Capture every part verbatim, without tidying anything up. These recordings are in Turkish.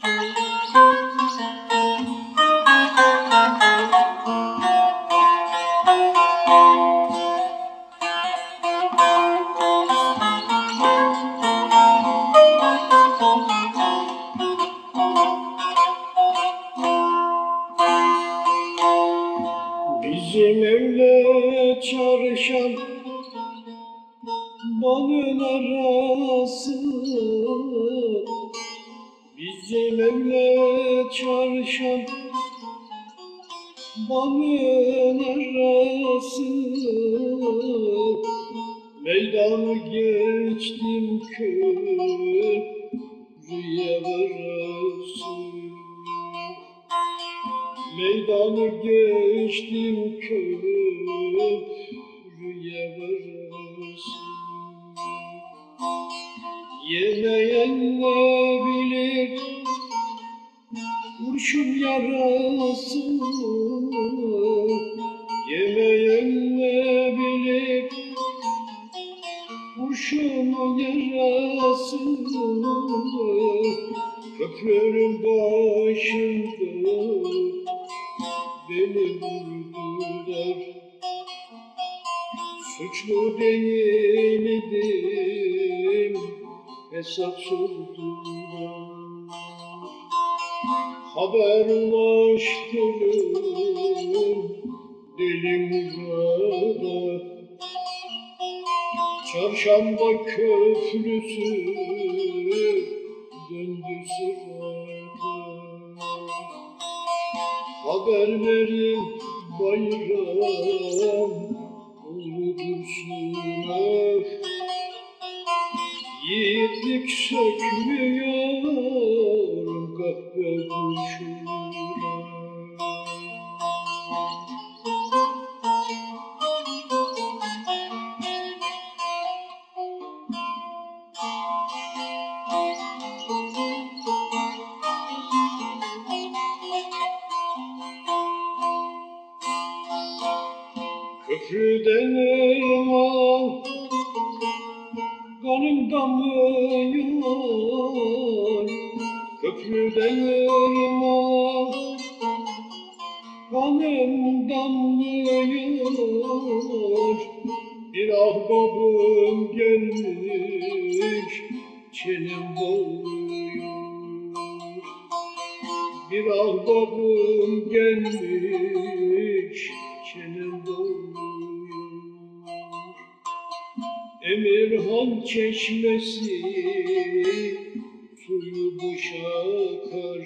Bizim evle çarşan balın arası, bizim evle çarşan balın arası, meydanı geçtim köprüye varası, meydanı geçtim köprüye varası. Yemeyen ne bilir kurşun yarası, yemeyen ne bilir kurşun yarası. Köprünün başında beni vurdular, suçlu değil idim, hesap sordular. Haber ulaştırın Deli Murat'a, Çarşamba köprüsü döndü sırada. Haber verin bayram oldu Dursun'a, yiğitlik sökmüyor kahpe kurşuna. Köprüden elma kanım damlıyor, köprüden elma kanım damlıyor. Bir ahbabım gelmiş çenem bağlıyor, bir ahbabım gelmiş çenem bağlıyor. Emirhan çeşmesi suyu boşa akar,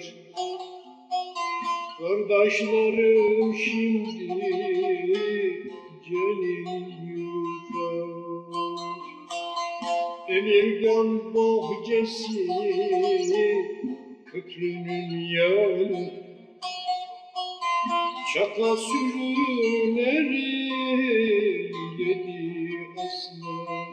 kardeşlerim şimdi gelin yukar. Emirgan bahçesi köprünün yanı, çaka sürüleri yedi aslan.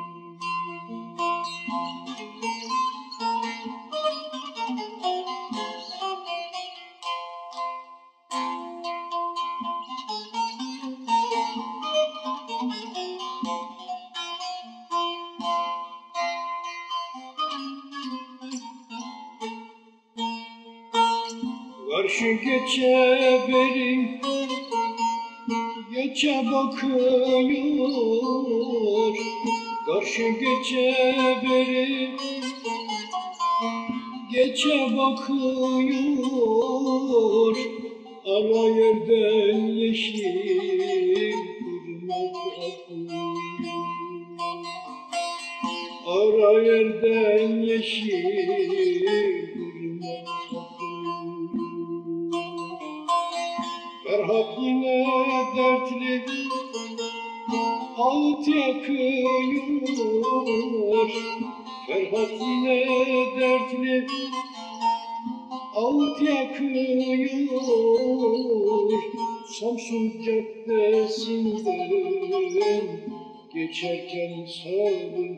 Karşı geçeberim geçe bakıyor, karşı geçeberim geçe bakıyor. Ana yerden yeşil ırmak akıyor, ara yerden yeşil ırmak akıyor. Ferhat yine dertli ağıt yakıyor, Ferhat yine dertli ağıt yakıyor. Samsun caddesinden geçerken sağdım,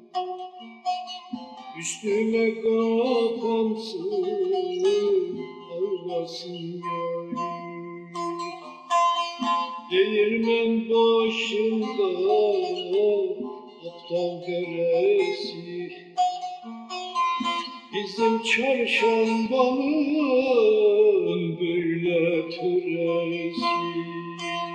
üstüme kapansın ağlasın yârim. Değirmen başında aptal deresi, biz Bizim çarşambanın böyle töresi.